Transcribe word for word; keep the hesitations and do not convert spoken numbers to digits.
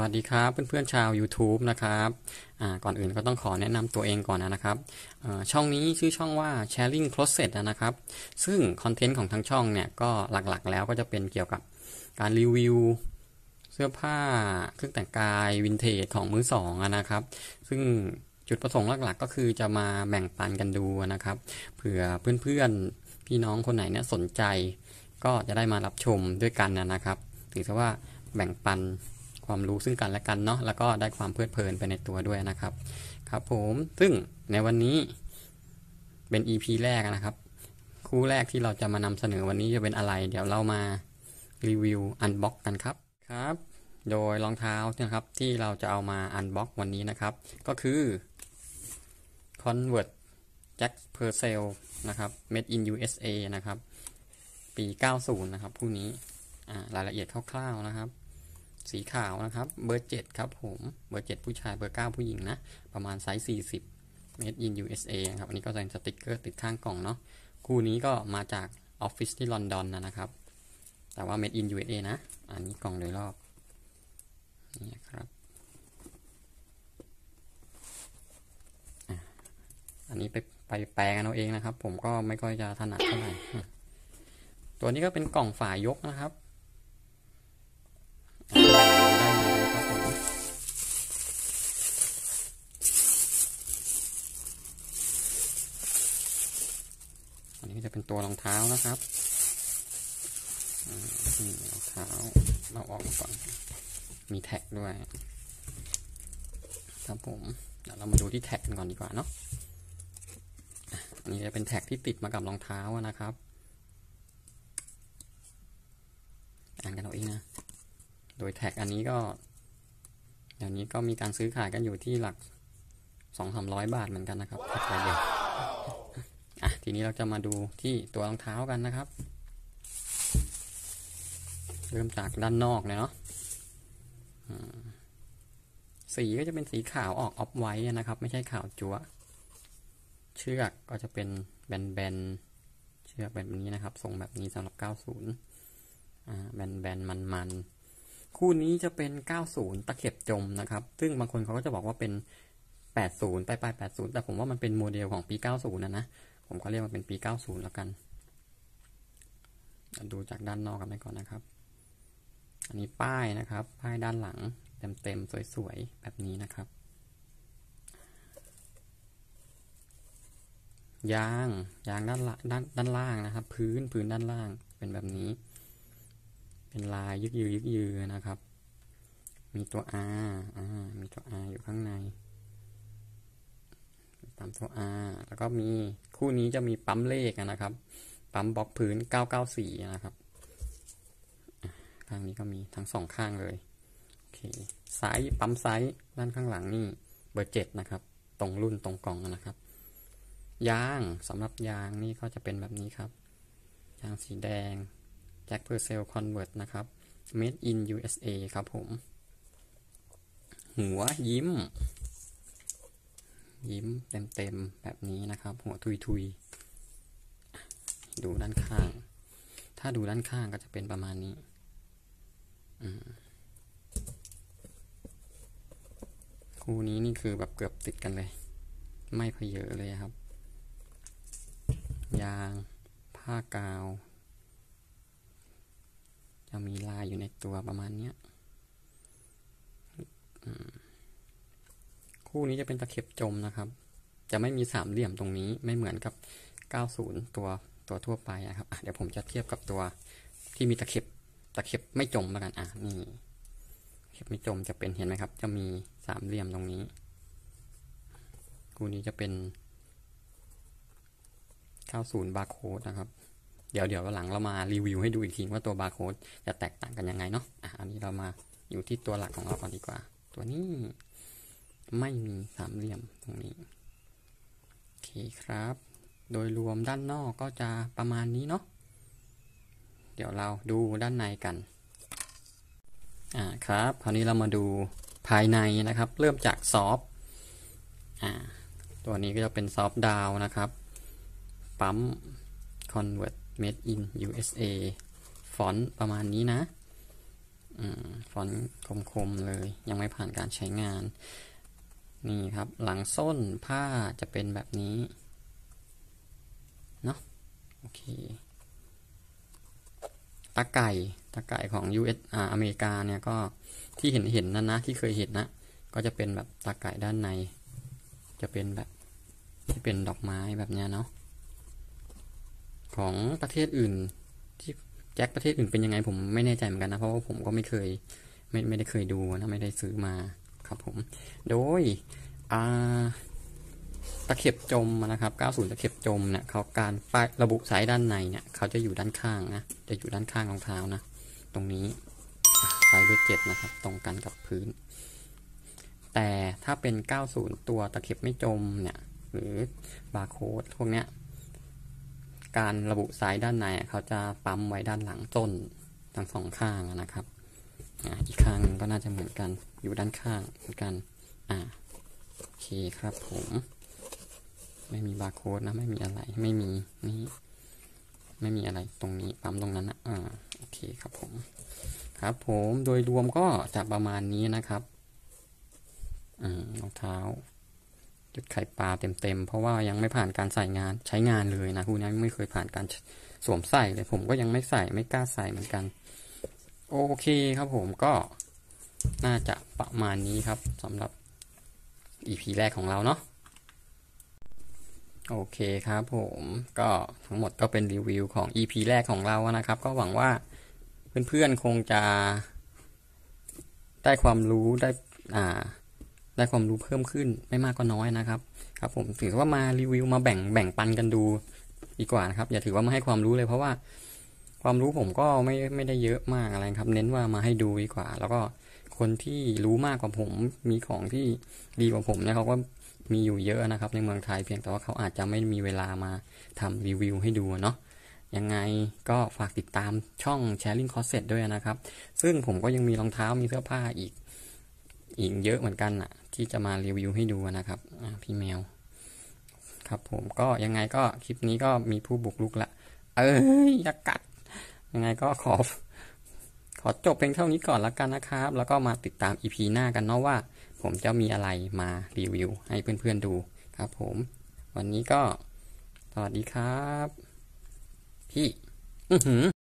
วัสดีครับเพื่อนๆชาว YouTube นะครับอ่าก่อนอื่นก็ต้องขอแนะนำตัวเองก่อนนะครับช่องนี้ชื่อช่องว่า Sharing Closet นะครับซึ่งคอนเทนต์ของทางช่องเนี่ยก็หลักๆแล้วก็จะเป็นเกี่ยวกับการรีวิวเสื้อผ้าเครื่องแต่งกายวินเทจของมือสองนะครับซึ่งจุดประสงค์หลักๆก็คือจะมาแบ่งปันกันดูนะครับเผื่อเพื่อนๆพี่น้องคนไหนเนี่ยสนใจก็จะได้มารับชมด้วยกันนะครับถือซะว่าแบ่งปันความรู้ซึ่งกันและกันเนาะแล้วก็ได้ความเพลิดเพลินไปในตัวด้วยนะครับครับผมซึ่งในวันนี้เป็น อี พี แรกนะครับคู่แรกที่เราจะมานำเสนอวันนี้จะเป็นอะไรเดี๋ยวเรามารีวิวอันบ็อกกันครับครับโดยรองเท้านะครับที่เราจะเอามาอันบ็อกวันนี้นะครับก็คือ Converse Jack Purcell นะครับ Made in ยู เอส เอ นะครับปีเก้าสิบนะครับคู่นี้รายละเอียดคร่าวๆนะครับสีขาวนะครับเบอร์เจ็ดครับผมเบอร์เจ็ดผู้ชายเบอร์เก้าผู้หญิงนะประมาณไซส์สี่สิบ Made in ยู เอส เอ ครับอันนี้ก็ใส่สติกเกอร์ติดข้างกล่องเนาะคู่นี้ก็มาจากออฟฟิศที่ลอนดอนนะครับแต่ว่า Made in ยู เอส เอ นะอันนี้กล่องโดยรอบนี่ครับอันนี้ไปไปแปลกันเอาเองนะครับผมก็ไม่ค่อยจะถนัดเท่าไหร่ตัวนี้ก็เป็นกล่องฝายกนะครับได้มาเลยครับผมอันนี้จะเป็นตัวรองเท้านะครับนี่รองเท้าเราออกมาก่อนมีแท็กด้วยครับผมเดี๋ยวเรามาดูที่แท็กกันก่อนดีกว่าเนาะอันนี้จะเป็นแท็กที่ติดมากับรองเท้านะครับอ่านกันเอาเองนะโดยแท็กอันนี้ก็เดี๋ยวนี้ก็มีการซื้อขายกันอยู่ที่หลักสองสามร้อยบาทเหมือนกันนะครับแท็กใบเดียวอ่ะทีนี้เราจะมาดูที่ตัวรองเท้ากันนะครับเริ่มจากด้านนอกเลยเนาะสีก็จะเป็นสีขาวออกออฟไวท์นะครับไม่ใช่ขาวจั๊วเชือกก็จะเป็นแบนๆเชือกแบบนี้นะครับทรงแบบนี้สำหรับเก้าสิบอ่าแบนๆมันๆคู่นี้จะเป็นเก้าสิบตะเข็บจมนะครับซึ่งบางคนเขาก็จะบอกว่าเป็นแปดสิบปลายๆแปดสิบแต่ผมว่ามันเป็นโมเดลของปีเก้าสิบนะนะผมก็เรียกมันเป็นปีเก้าสิบแล้วกันดูจากด้านนอกกันไปก่อนนะครับอันนี้ป้ายนะครับป้ายด้านหลังเต็มๆสวยๆแบบนี้นะครับยางยางด้านด้านด้านล่างนะครับพื้นพื้นด้านล่างเป็นแบบนี้เป็นลายยึกยือยึกยือนะครับมีตัว R อ่ามีตัว R อยู่ข้างในตามตัว R แล้วก็มีคู่นี้จะมีปั๊มเลขนะครับปั๊มบล็อกพื้นเก้าเก้าสี่นะครับข้างนี้ก็มีทั้งสองข้างเลยโอเคไซส์ปั๊มไซส์ด้านข้างหลังนี่เบอร์เจ็ดนะครับตรงรุ่นตรงกล่องนะครับยางสำหรับยางนี่ก็จะเป็นแบบนี้ครับยางสีแดง Jack Purcell Converse นะครับ Made in ยู เอส เอ ครับผมหัวยิ้มยิ้มเต็มๆแบบนี้นะครับหัวทุยๆดูด้านข้างถ้าดูด้านข้างก็จะเป็นประมาณนี้คู่นี้นี่คือแบบเกือบติดกันเลยไม่เพเยอะเลยครับยางผ้ากาวจะมีลายอยู่ในตัวประมาณนี้คู่นี้จะเป็นตะเข็บจมนะครับจะไม่มีสามเหลี่ยมตรงนี้ไม่เหมือนกับเก้าสิบตัวตัวทั่วไปนะครับเดี๋ยวผมจะเทียบกับตัวที่มีตะเข็บตะเข็บไม่จมมากันอ่ะนี่ตะเข็บไม่จมจะเป็นเห็นไหมครับจะมีสามเหลี่ยมตรงนี้คู่นี้จะเป็นเก้าสิบบาร์โค้ดนะครับเดี๋ยวเดี๋ยวหลังเรามารีวิวให้ดูอีกทีว่าตัวบาร์โค้ดจะแตกต่างกันยังไงเนาะอ่ะอันนี้เรามาอยู่ที่ตัวหลักของเราก่อนดีกว่าตัวนี้ไม่มีสามเหลี่ยมตรงนี้โอเคครับโดยรวมด้านนอกก็จะประมาณนี้เนาะเดี๋ยวเราดูด้านในกันอ่าครับคราวนี้เรามาดูภายในนะครับเริ่มจากซอฟต์อ่าตัวนี้ก็จะเป็นซอฟต์ดาวนะครับปั๊ม Converse Made in ยู เอส เอ ฟอนต์ประมาณนี้นะอืมฟอนต์คมๆเลยยังไม่ผ่านการใช้งานนี่ครับหลังส้นผ้าจะเป็นแบบนี้เนาะโอเคตาไก่ตาไก่ของ ยู เอส อ่าอเมริกาเนี่ยก็ที่เห็นเห็นนะนะที่เคยเห็นนะก็จะเป็นแบบตาไก่ด้านในจะเป็นแบบที่เป็นดอกไม้แบบเนี้ยเนาะของประเทศอื่นที่แจ็คประเทศอื่นเป็นยังไงผมไม่แน่ใจเหมือนกันนะเพราะว่าผมก็ไม่เคยไม่ไม่ได้เคยดูนะไม่ได้ซื้อมาครับผมโดยอ่าตะเข็บจมนะครับเก้าสิบตะเข็บจมเนี่ยเขาการป้ายระบุไซส์ด้านในเนี่ยเขาจะอยู่ด้านข้างนะจะอยู่ด้านข้างรองเท้านะตรงนี้ไซส์เบอร์เจ็ดนะครับตรงกันกับพื้นแต่ถ้าเป็นเก้าสิบตัวตะเข็บไม่จมเนี่ยหรือบาร์โค้ดพวกเนี้ยการระบุไซส์ด้านในเขาจะปั๊มไว้ด้านหลังต้นทั้งสองข้างนะครับอีกข้างก็น่าจะเหมือนกันอยู่ด้านข้างเหมือนกันอ่าโอเคครับผมไม่มีบาร์โค้ดนะไม่มีอะไรไม่มีนี่ไม่มีอะไรตรงนี้ปั๊มตรงนั้นนะอ่าโอเคครับผมครับผมโดยรวมก็จะประมาณนี้นะครับอืมรองเท้าจุดไข่ปลาเต็มๆเพราะว่ายังไม่ผ่านการใส่งานใช้งานเลยนะคู่นี้ไม่เคยผ่านการสวมใส่เลยผมก็ยังไม่ใส่ไม่กล้าใส่เหมือนกันโอเคครับผมก็น่าจะประมาณนี้ครับสำหรับ อี พี แรกของเราเนาะโอเคครับผมก็ทั้งหมดก็เป็นรีวิวของ อี พี แรกของเรานะครับก็หวังว่าเพื่อนๆคงจะได้ความรู้ได้อ่าได้ความรู้เพิ่มขึ้นไม่มากก็น้อยนะครับครับผมถือว่ามารีวิวมาแบ่งแบ่งปันกันดูดีกว่านะครับอย่าถือว่ามาให้ความรู้เลยเพราะว่าความรู้ผมก็ไม่ไม่ได้เยอะมากอะไรครับเน้นว่ามาให้ดูดีกว่าแล้วก็คนที่รู้มากกว่าผมมีของที่ดีกว่าผมเนี่ยเขาก็มีอยู่เยอะนะครับในเมืองไทยเพียงแต่ว่าเขาอาจจะไม่มีเวลามาทำรีวิวให้ดูเนาะยังไงก็ฝากติดตามช่อง Sharing Closet ด้วยนะครับซึ่งผมก็ยังมีรองเท้ามีเสื้อผ้าอีกอีกเยอะเหมือนกันอ่ะที่จะมารีวิวให้ดูนะครับพี่แมวครับผมก็ยังไงก็คลิปนี้ก็มีผู้บุกรุกละเอ้ยอย่ากัดยังไงก็ขอขอจบเพียงเท่านี้ก่อนละกันนะครับแล้วก็มาติดตาม อี พี หน้ากันเนาะว่าผมจะมีอะไรมารีวิวให้เพื่อนๆดูครับผมวันนี้ก็สวัสดีครับพี่อือหือ